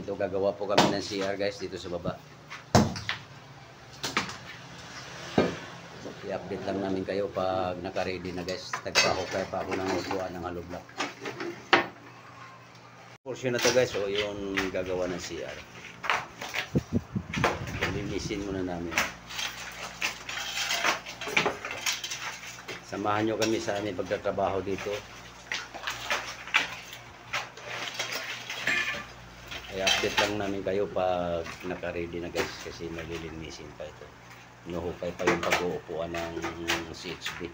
Ito, gagawa po kami ng CR guys dito sa baba. I-update lang namin kayo pag naka-ready na guys. Tagpahukay pa ako ng upuan ng hollow block. Portion na to guys, o yung gagawa ng CR. Linisin muna namin. Samahan nyo kami sa aming pagtatrabaho dito. I-update lang namin kayo pag naka-ready na guys, kasi malilinisin pa ito. Nuhukay pa yung pag-uupuan ng CHB.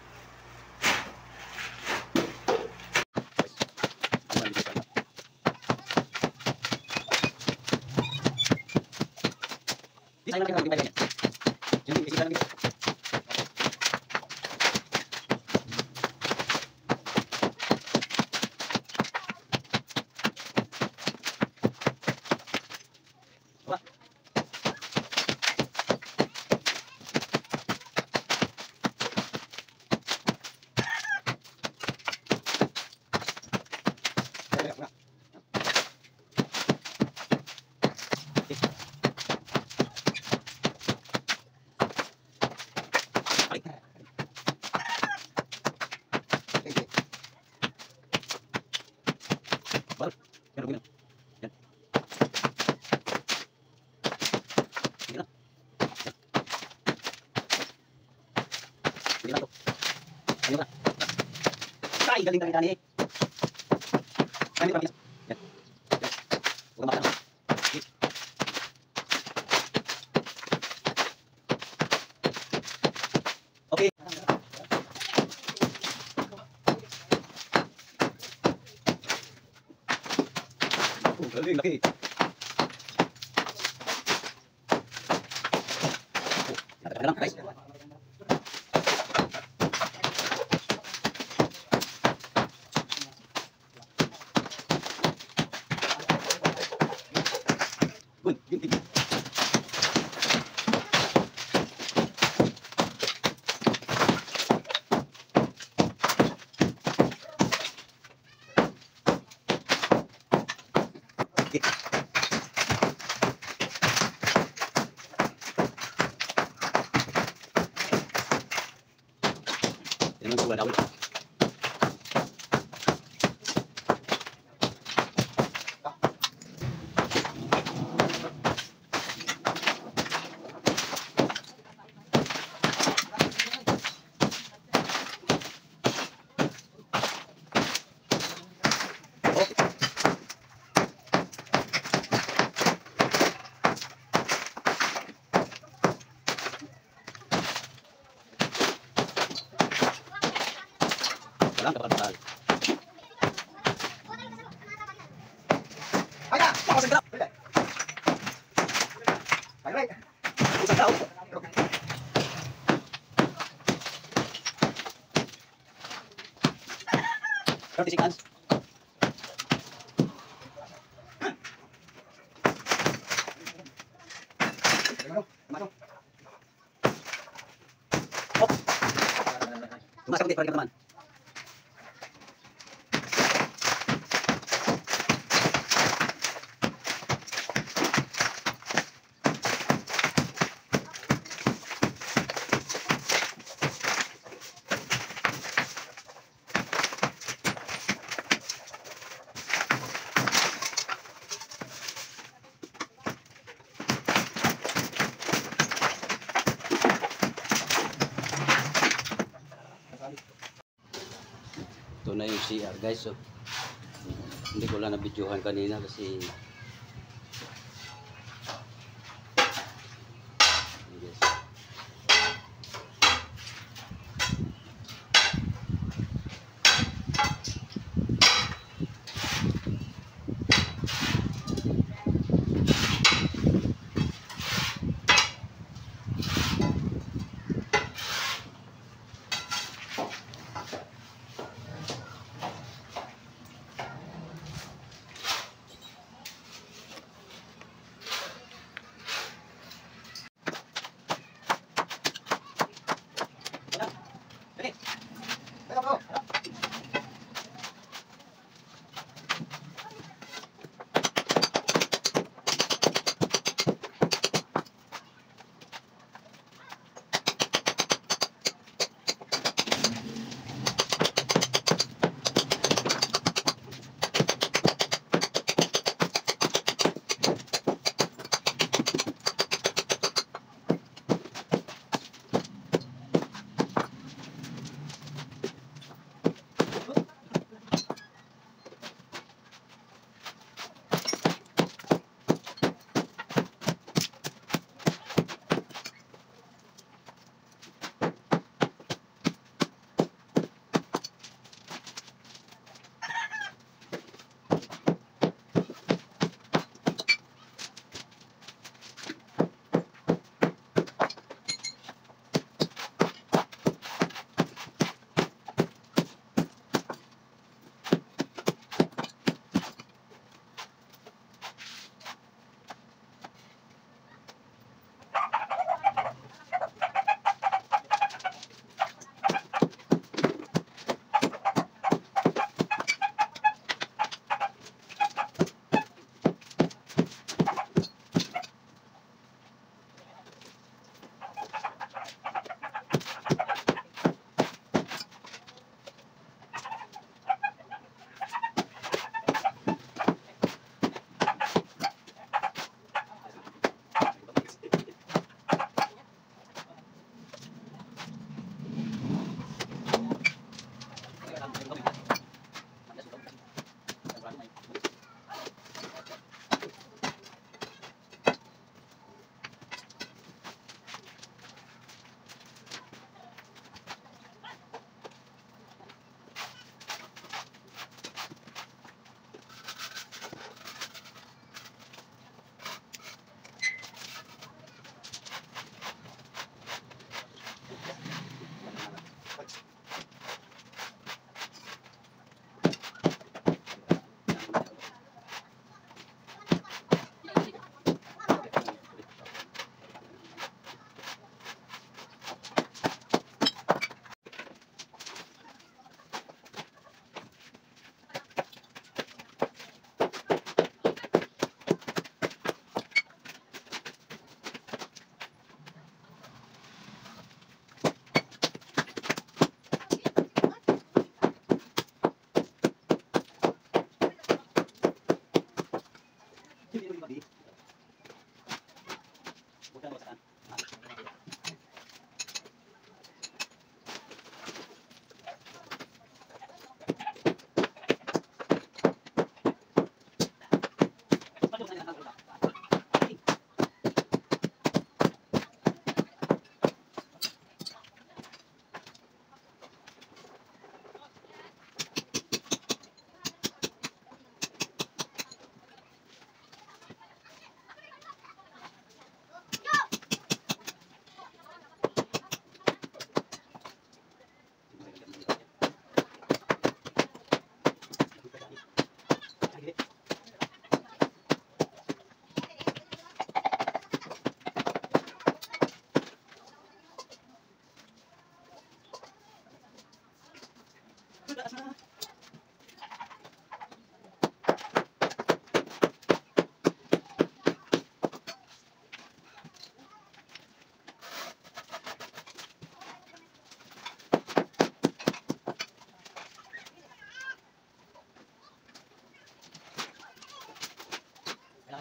Ay, galing kami tani. Kami kami. Yan. Huwag makakano. Okay. Galing, laki. Lang, guys. Walang kapal-kapal. Ayan! Ako sa grab! Alright! Isang tao! 30 seconds. Oh! Tumasok ulit para naman. Ito na yung CR guys, so hindi ko lang nabidyohan kanina kasi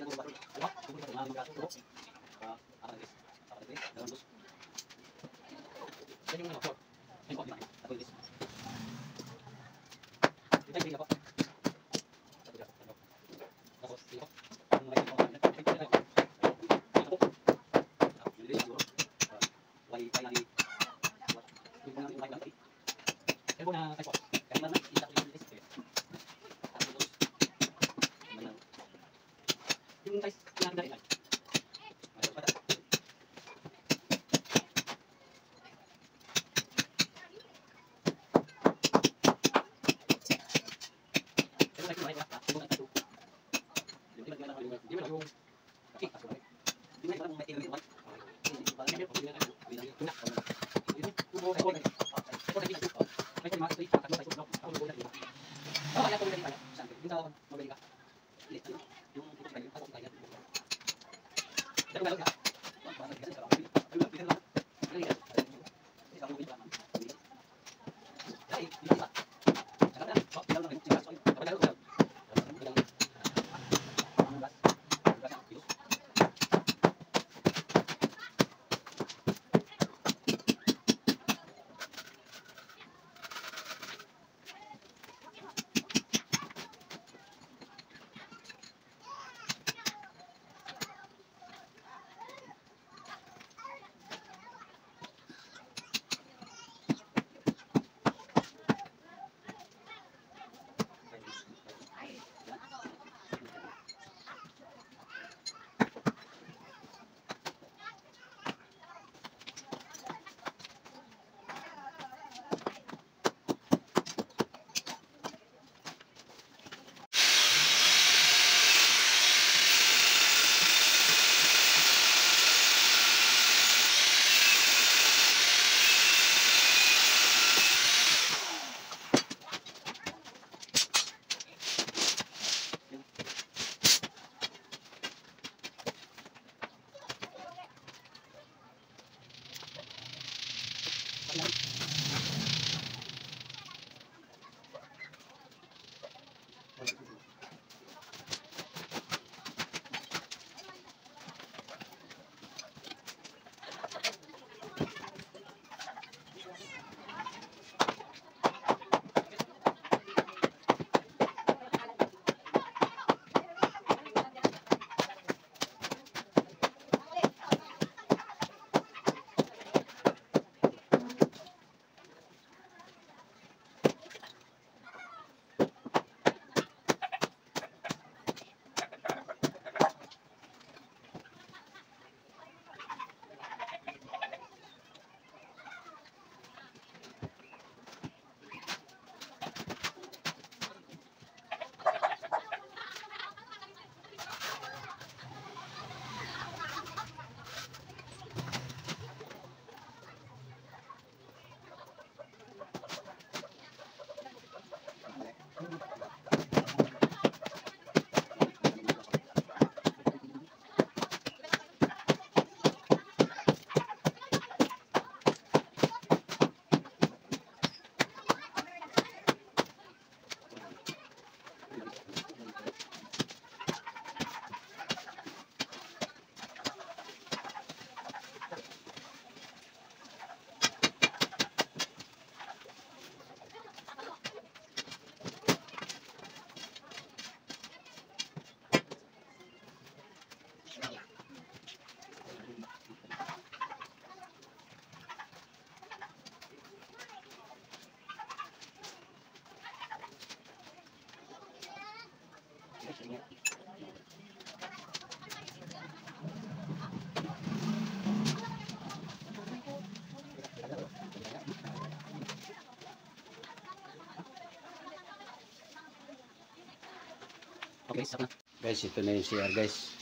Okay, stop na. Guys, ito na yung CR guys.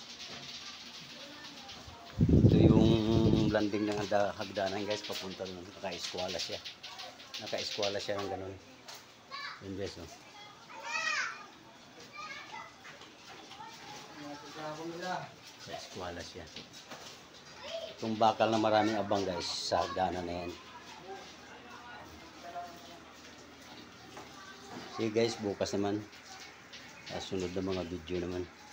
Ito yung landing ng hagdanan guys, papunta doon. Naka-eskwala siya. Naka-eskwala siya ng ganun. Yun guys, no? Sa eskwala siya. Itong bakal na maraming abang guys, sa hagdanan na yan. Sige guys, bukas naman. Sunod na mga video naman.